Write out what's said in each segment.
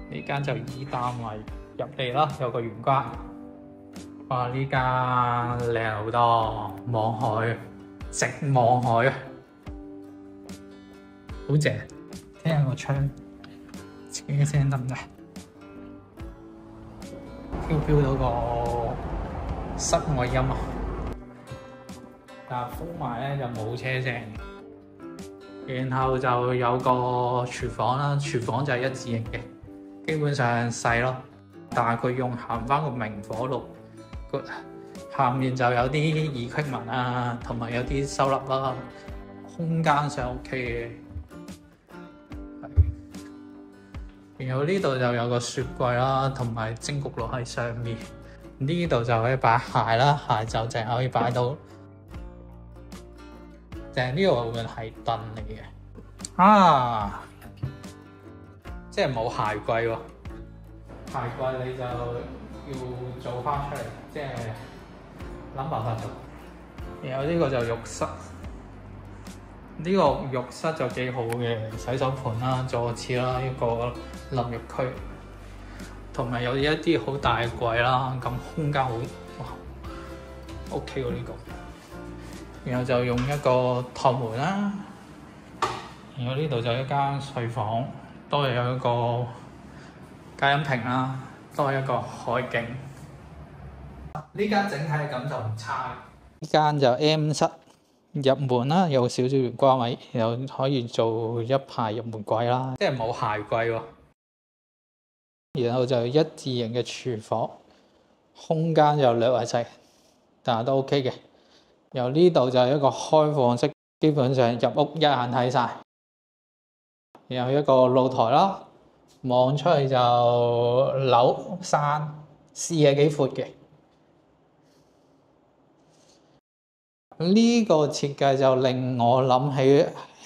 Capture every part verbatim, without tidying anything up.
呢間就以單位入嚟啦，有個玄關。哇！呢間靚好多，望海，直望海啊，好正。聽下個窗，車聲得唔得？飄飄到個室外音啊！但係封埋咧就冇車聲。然後就有個廚房啦，廚房就係一字形嘅，基本上細咯。但係佢用行翻個明火爐，個下面就有啲二曲文啊，同埋有啲收納啦，空間上 OK 嘅。然後呢度就有個雪櫃啦，同埋蒸焗爐喺上面。呢度就可以擺鞋啦，鞋就淨係可以擺到。淨係呢個會係凳嚟嘅，啊，即係冇鞋櫃喎。鞋櫃你就要做翻出嚟，即係諗辦法做。然後呢個就浴室，呢、這個浴室就幾好嘅，洗手盆啦、坐廁啦，一個淋浴區，同埋有一啲好大嘅櫃啦，咁空間好哇 ，OK 喎呢個。然後就用一個托門啦，然後呢度就一間睡房，都係有一個隔音屏啦，都係一個海景。呢間整體嘅感受唔差。呢間就 M 室入門啦，有少少玄關位，又可以做一排入門櫃啦，即係冇鞋櫃喎。然後就一字形嘅廚房，空間又略為細，但係都 OK 嘅。由呢度就係一個開放式，基本上入屋一眼睇晒。然後一個露台啦，望出去就樓山，視野幾闊嘅。呢個設計就令我諗起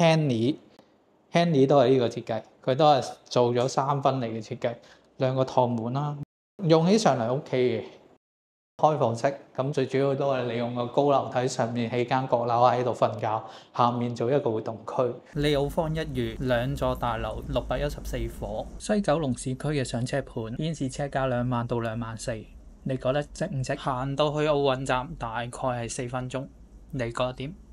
Henry，Henry 都係呢個設計，佢都係做咗三分離嘅設計，兩個趟門啦，用起上嚟 OK 嘅。開放式，咁最主要都係利用個高樓梯上面起間閣樓喺度瞓覺，下面做一個活動區。利奧坊一隅兩座大樓，六百一十四伙，西九龍市區嘅上車盤，顯示車價兩萬到兩萬四。你覺得值唔值？行到去奧運站大概係四分鐘，你覺得點？